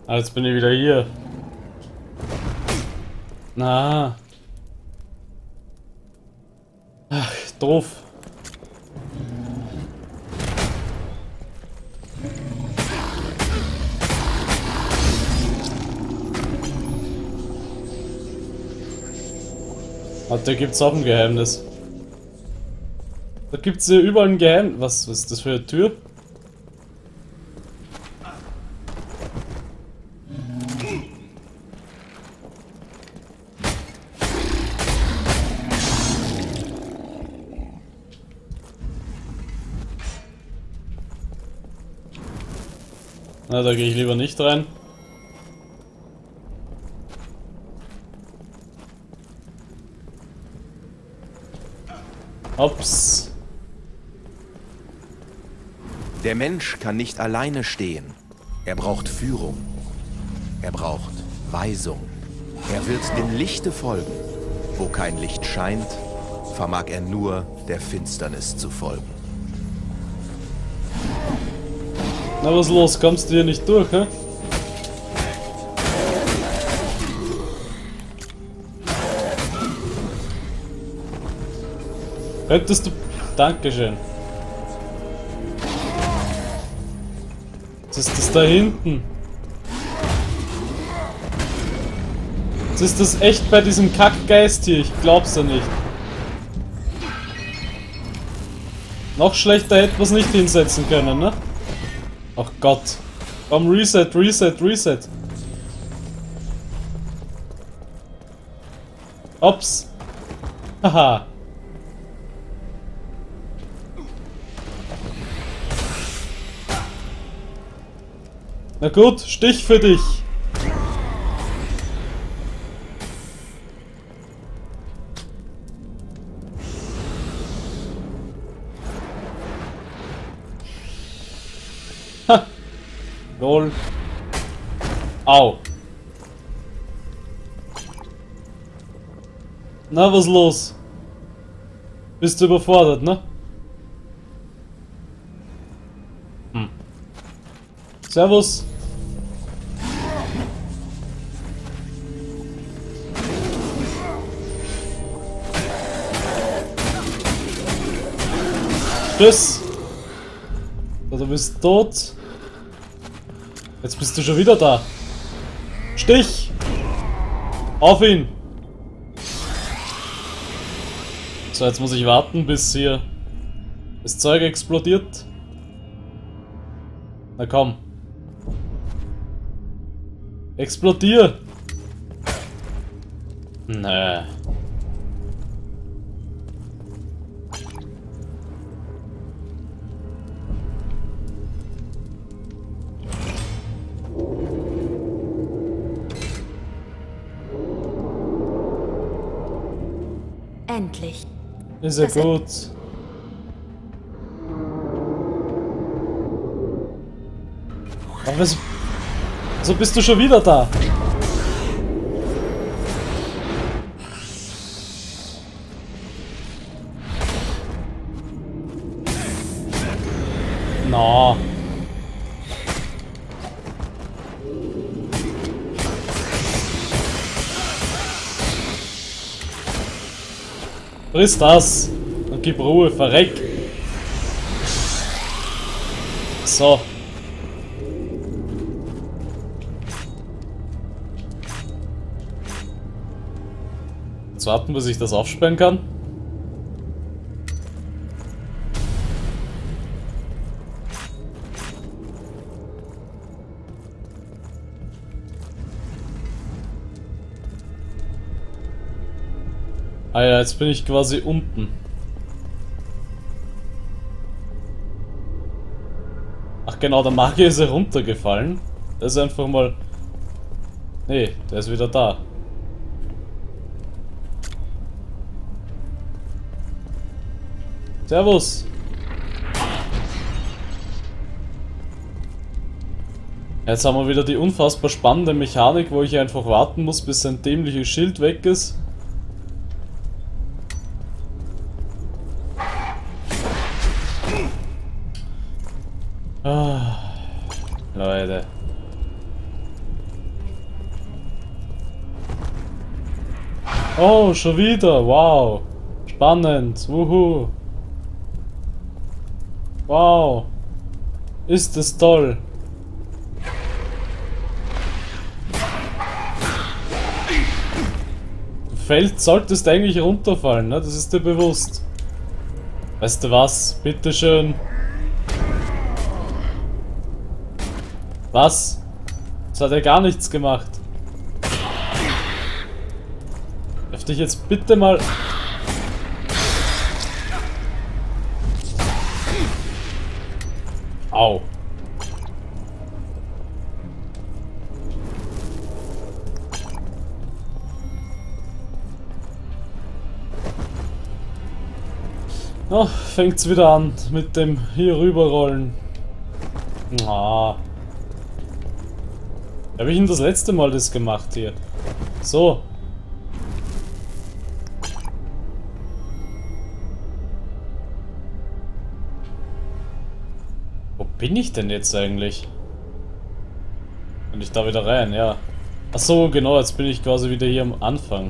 Ah, jetzt bin ich wieder hier. Na. Ach, doof. Da gibt's auch ein Geheimnis. Da gibt's hier überall ein Geheimnis. Was ist das für eine Tür? Na, da gehe ich lieber nicht rein. Ups. Der Mensch kann nicht alleine stehen. Er braucht Führung. Er braucht Weisung. Er wird dem Lichte folgen. Wo kein Licht scheint, vermag er nur der Finsternis zu folgen. Na, was los? Kommst du hier nicht durch, hä? Könntest du... Dankeschön. Was ist das da hinten? Was ist das echt bei diesem Kackgeist hier? Ich glaub's ja nicht. Noch schlechter hätten wir es nicht hinsetzen können, ne? Ach Gott. Komm, Reset, Reset, Reset. Ups. Haha. Na gut, Stich für dich. Ha. Lol. Au. Na, was los? Bist du überfordert, ne? Servus. Tschüss. So, du bist tot. Jetzt bist du schon wieder da. Stich. Auf ihn. So, jetzt muss ich warten, bis hier das Zeug explodiert. Na komm. Explodier! Nee. Endlich. Ist ja gut. Aber was... So bist du schon wieder da. Na. Friss das und gib Ruhe, verreck. So. Jetzt warten, bis ich das aufsperren kann. Ah ja, jetzt bin ich quasi unten. Ach genau, der Magier ist heruntergefallen. Der ist einfach mal... Nee, der ist wieder da. Servus! Jetzt haben wir wieder die unfassbar spannende Mechanik, wo ich einfach warten muss, bis sein dämliches Schild weg ist. Ah, Leute. Oh, schon wieder. Wow. Spannend. Wuhu. Wow. Ist das toll. Solltest eigentlich runterfallen, ne? Das ist dir bewusst. Weißt du was? Bitteschön. Was? Das hat ja gar nichts gemacht. Darf dich jetzt bitte mal... Au. Oh, fängt's wieder an mit dem hier rüberrollen. Ah. Habe ich denn das letzte Mal das gemacht hier? So. Wo bin ich denn jetzt eigentlich? Bin ich da wieder rein? Ja. Ach so, genau, jetzt bin ich quasi wieder hier am Anfang.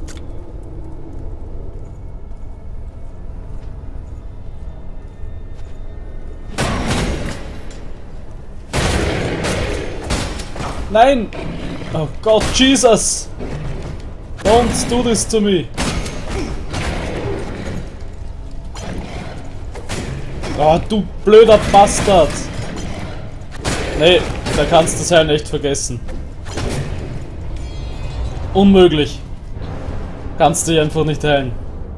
Nein! Oh Gott, Jesus! Don't do this to me! Oh, du blöder Bastard! Nee, da kannst du das Heilen echt vergessen. Unmöglich. Kannst dich einfach nicht heilen.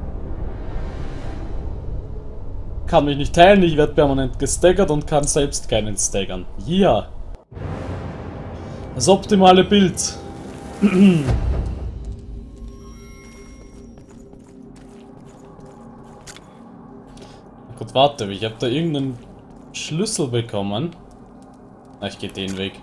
Kann mich nicht heilen, ich werde permanent gestaggert und kann selbst keinen staggern. Ja. Das optimale Bild. Gut, warte, ich habe da irgendeinen Schlüssel bekommen. Na, ich gehe den Weg.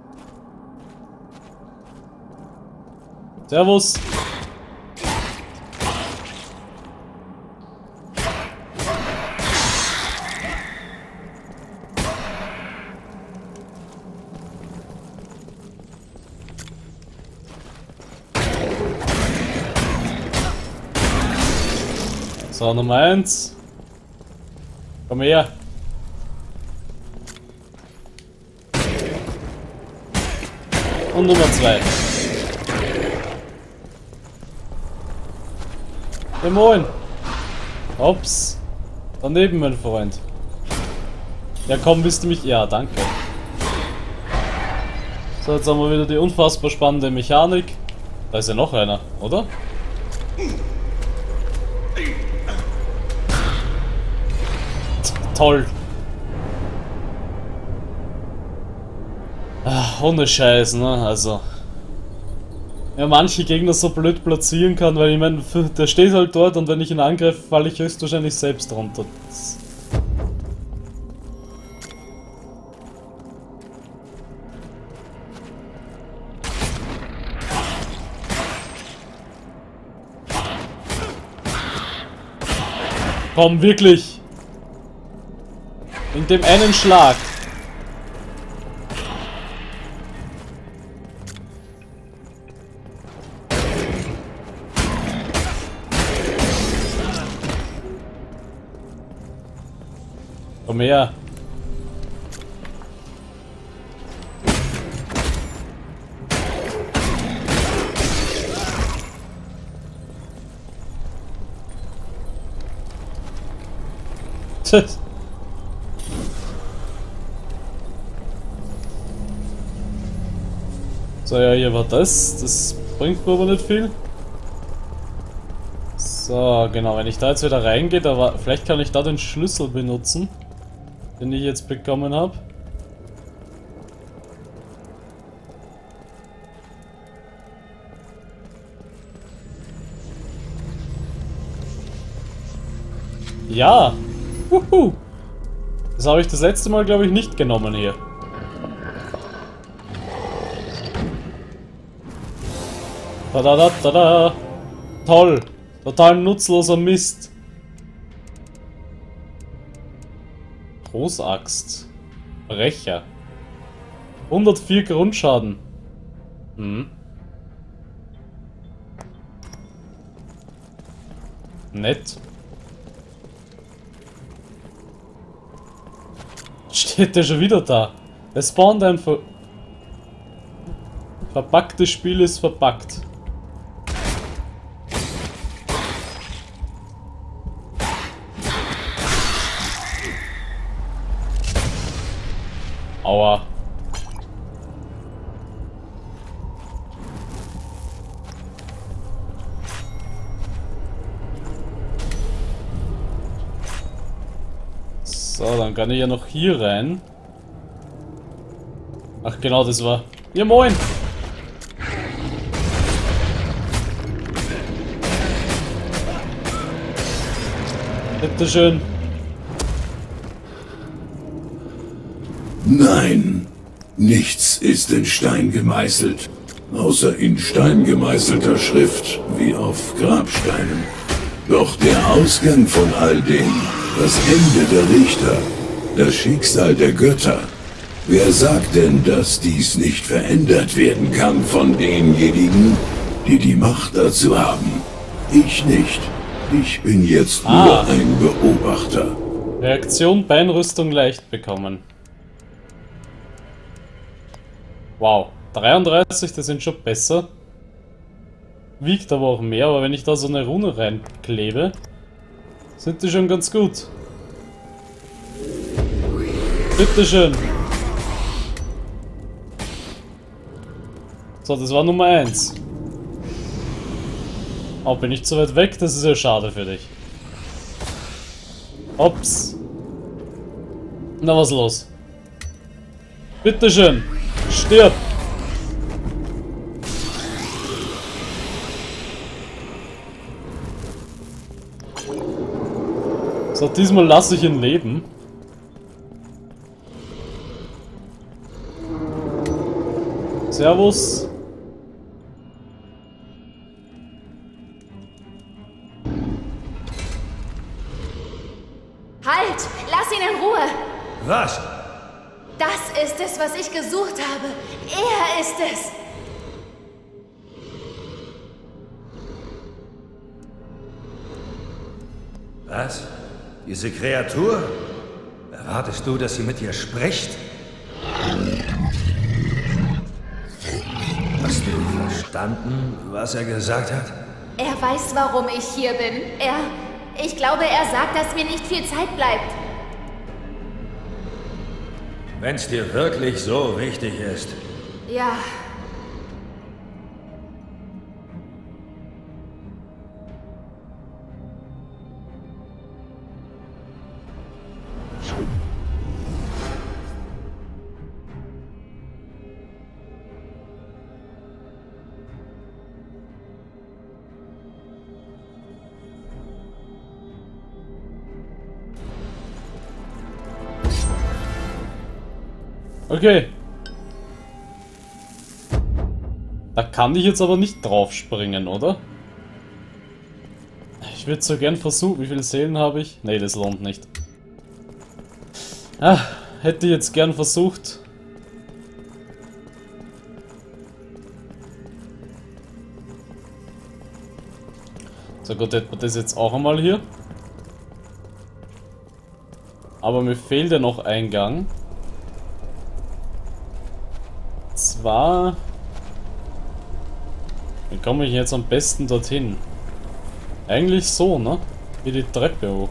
Servus. So, Nummer 1. Komm her. Und Nummer 2. Hey, moin. Ups. Daneben, mein Freund. Ja, komm, willst du mich... Ja, danke. So, jetzt haben wir wieder die unfassbar spannende Mechanik. Da ist ja noch einer, oder? Toll. Ach, ohne Scheiß, ne? Also. Ja, manche Gegner so blöd platzieren kann, weil ich meine, der steht halt dort und wenn ich ihn angreife, falle ich höchstwahrscheinlich selbst runter. Komm, wirklich! In dem einen Schlag. Komm her. So, ja, hier war das. Das bringt mir aber nicht viel. So, genau, wenn ich da jetzt wieder reingehe, vielleicht kann ich da den Schlüssel benutzen, den ich jetzt bekommen habe. Ja! Wuhu! Das habe ich das letzte Mal, glaube ich, nicht genommen hier. Da. Toll! Total nutzloser Mist. Großaxt. Brecher. 104 Grundschaden. Hm. Nett. Steht der schon wieder da? Es spawnt einfach. Verpacktes Spiel ist verpackt. Aua. So, dann kann ich ja noch hier rein. Ach genau, das war... Ja, moin! Bitteschön. Nein, nichts ist in Stein gemeißelt, außer in Stein gemeißelter Schrift, wie auf Grabsteinen. Doch der Ausgang von all dem, das Ende der Richter, das Schicksal der Götter, wer sagt denn, dass dies nicht verändert werden kann von denjenigen, die die Macht dazu haben? Ich nicht. Ich bin jetzt nur ein Beobachter. Reaktion Beinrüstung leicht bekommen. Wow, 33, das sind schon besser. Wiegt aber auch mehr, aber wenn ich da so eine Rune reinklebe, sind die schon ganz gut. Bitteschön. So, das war Nummer 1. Oh, bin ich zu weit weg? Das ist ja schade für dich. Ups. Na, was los? Bitteschön. Stirb. So, diesmal lasse ich ihn leben. Servus. Halt! Lass ihn in Ruhe! Was? Das ist es, was ich gesucht habe. Er ist es! Was? Diese Kreatur? Erwartest du, dass sie mit dir spricht? Hast du verstanden, was er gesagt hat? Er weiß, warum ich hier bin. Ich glaube, er sagt, dass mir nicht viel Zeit bleibt. Wenn's dir wirklich so wichtig ist. Ja. Okay. Da kann ich jetzt aber nicht drauf springen, oder? Ich würde so gern versuchen. Wie viele Seelen habe ich? Nee, das lohnt nicht. Ah, hätte ich jetzt gern versucht. So gut, hätten wir das jetzt auch einmal hier. Aber mir fehlt ja noch ein Gang. Zwar... Wie komme ich jetzt am besten dorthin? Eigentlich so, ne? Wie die Treppe hoch.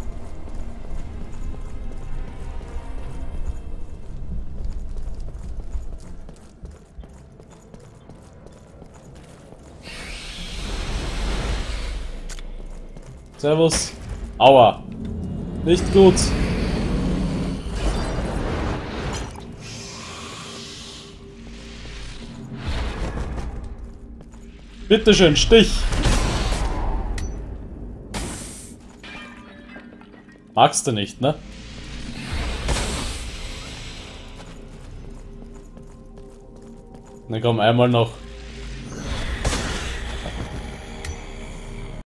Servus. Aua. Nicht gut. Bitteschön, Stich! Magst du nicht, ne? Dann komm, einmal noch